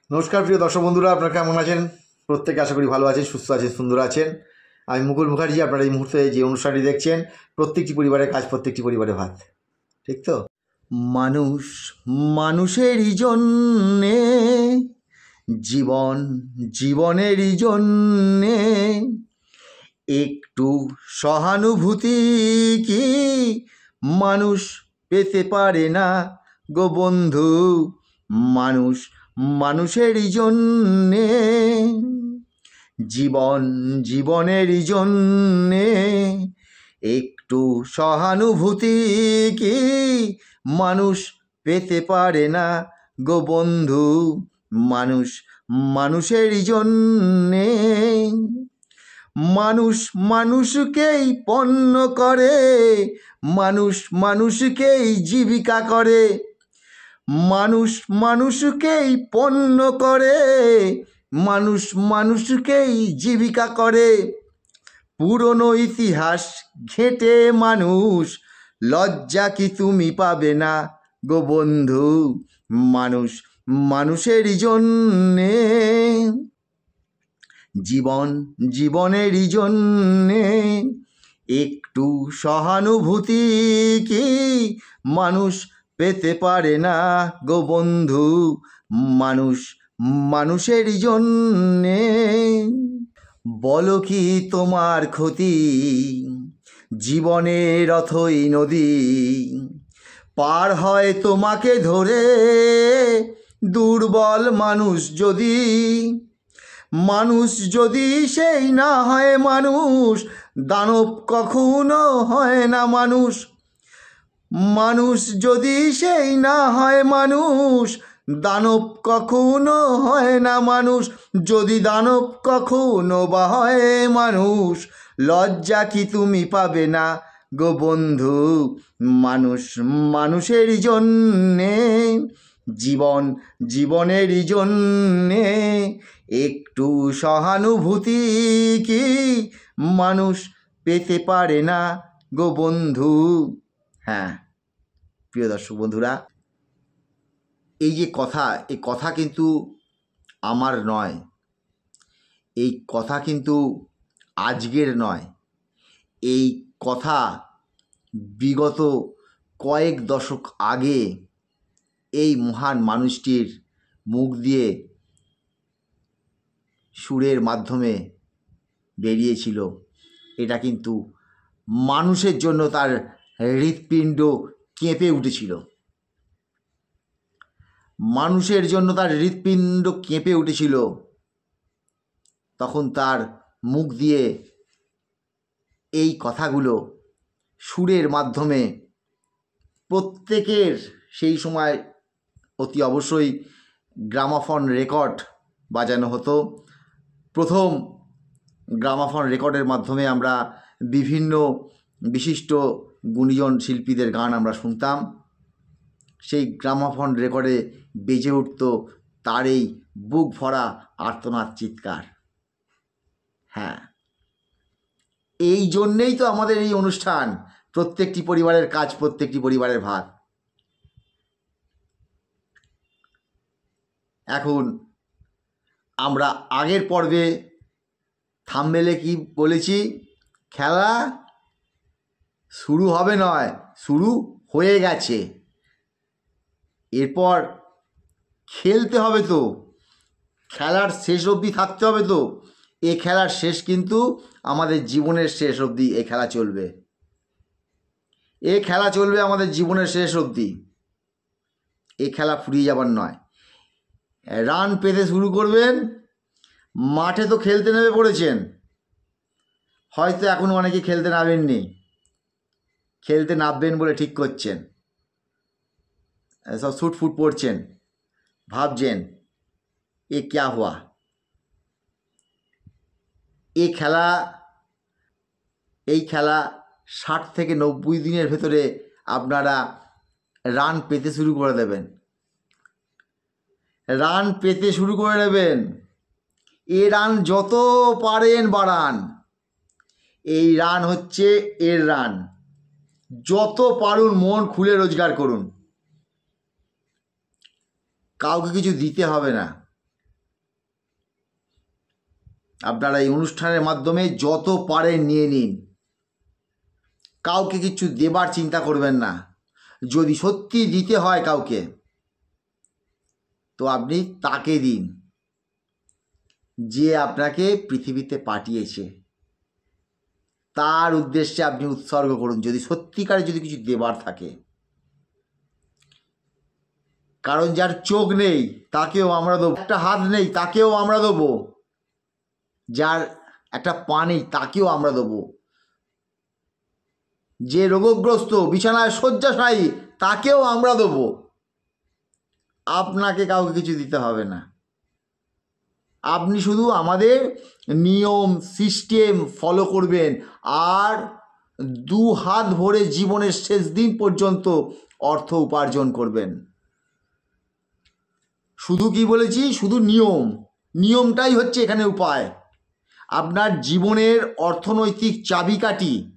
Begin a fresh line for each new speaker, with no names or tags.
নমস্কার প্রিয় দর্শক বন্ধুরা, আপনারা কেমন আছেন? প্রত্যেকে আশা করি ভালো আছেন, সুস্থ আছেন, সুন্দর আছেন। আমি মুকুল মুখার্জি। আপনারা এই মুহূর্তে যে অনুষ্ঠানটি দেখছেন, প্রত্যেকটি পরিবারের কাজ, প্রত্যেকটি পরিবারে ভাত, ঠিক তো? মানুষ মানুষেরই জন্যে, জীবন জীবনেরই জন্যে, একটু সহানুভূতি কি মানুষ পেতে পারে না গো বন্ধু? মানুষ মানুষেরই জন্যে, জীবন জীবনেরই জন্যে, একটু সহানুভূতি কি মানুষ পেতে পারে না গো বন্ধু? মানুষ মানুষেরই জন্যে। মানুষ মানুষকেই পণ্য করে, মানুষ মানুষকেই জীবিকা করে, মানুষ মানুষকেই পণ্য করে, মানুষ মানুষকেই জীবিকা করে। পুরনো ইতিহাস ঘেঁটে মানুষ, লজ্জা কি তুমি পাবে না গো বন্ধু? মানুষ মানুষেরই জন্যে, জীবন জীবনেরই জন্যে, একটু সহানুভূতি কি মানুষ পেতে পারে না গো বন্ধু? মানুষ মানুষেরই জন্যে। বলো কি তোমার ক্ষতি, জীবনের অথই নদী পার হয় তোমাকে ধরে, দুর্বল মানুষ যদি, মানুষ যদি সেই না হয় মানুষ, দানব কখনো হয় না মানুষ। মানুষ যদি সেই না হয় মানুষ, দানব কখনো হয় না মানুষ। যদি দানব কখনো বা হয় মানুষ, লজ্জা কি তুমি পাবে না গো বন্ধু? মানুষ মানুষেরই জন্যে, জীবন জীবনেরই জন্যে, একটু সহানুভূতি কি মানুষ পেতে পারে না গো বন্ধু? হ্যাঁ প্রিয় দর্শক বন্ধুরা, এই যে কথা, এই কথা কিন্তু আমার নয়, এই কথা কিন্তু আজকের নয়, এই কথা বিগত কয়েক দশক আগে এই মহান মানুষটির মুখ দিয়ে সুরের মাধ্যমে বেরিয়েছিল। এটা কিন্তু মানুষের জন্য তার হৃৎপিণ্ড কেঁপে উঠেছিল, মানুষের জন্য তার হৃৎপিণ্ড কেঁপে উঠেছিল। তখন তার মুখ দিয়ে এই কথাগুলো সুরের মাধ্যমে প্রত্যেকের, সেই সময় অতি অবশ্যই গ্রামাফোন রেকর্ড বাজানো হতো। প্রথম গ্রামাফোন রেকর্ডের মাধ্যমে আমরা বিভিন্ন বিশিষ্ট গুণীজন শিল্পীদের গান আমরা শুনতাম। সেই গ্রামাফোন রেকর্ডে বেজে উঠত তার এই বুক ভরা আর্তনাদ চিৎকার। হ্যাঁ, এই জন্যেই তো আমাদের এই অনুষ্ঠান, প্রত্যেকটি পরিবারের কাজ, প্রত্যেকটি পরিবারের ভাত। এখন আমরা আগের পর্বে থাম্বনেলে কি বলেছি? খেলা শুরু হবে নয়, শুরু হয়ে গেছে। এরপর খেলতে হবে তো, খেলার শেষ অবধি থাকতে হবে তো। এ খেলার শেষ কিন্তু আমাদের জীবনের শেষ অবধি এ খেলা চলবে, এ খেলা চলবে আমাদের জীবনের শেষ অবধি। এ খেলা ফুরিয়ে যাবার নয়। রান পেতে শুরু করবেন, মাঠে তো খেলতে নেমে পড়েছেন, হয়তো এখনও অনেকে খেলতে নামেননি, খেলতে নামবেন বলে ঠিক করছেন, সব ছুটফুট পড়ছেন, ভাবছেন এ ক্যা হুয়া। এই খেলা 60 থেকে 90 দিনের ভেতরে আপনারা রান পেতে শুরু করে দেবেন, রান পেতে শুরু করে দেবেন। এ রান যত পারেন বাড়ান, এই রান হচ্ছে এর রান। যত পারুন মন খুলে রোজগার করুন, কাউকে কিছু দিতে হবে না, আপনারা এই অনুষ্ঠানের মাধ্যমে যত পারেন নিয়ে নিন, কাউকে কিছু দেবার চিন্তা করবেন না। যদি সত্যি দিতে হয় কাউকে, তো আপনি তাকে দিন যে আপনাকে পৃথিবীতে পাঠিয়েছে, তার উদ্দেশ্যে আপনি উৎসর্গ করুন যদি সত্যিকারে যদি কিছু দেবার থাকে। কারণ যার চোখ নেই তাকেও আমরা দেবো, একটা হাত নেই তাকেও আমরা দেবো, যার একটা পা নেই তাকেও আমরা দেবো, যে রোগগ্রস্ত বিছানায় শয্যাশায়ী তাকেও আমরা দেবো। আপনাকে কাউকে কিছু দিতে হবে না, আপনি শুধু আমাদের নিয়ম সিস্টেম ফলো করবেন, আর 2 হাত ভরে জীবনের শেষ দিন পর্যন্ত অর্থ উপার্জন করবেন। শুধু কি বলেছি, শুধু নিয়মটাই হচ্ছে এখানে উপায়। আপনার জীবনের অর্থনৈতিক চাবিকাঠি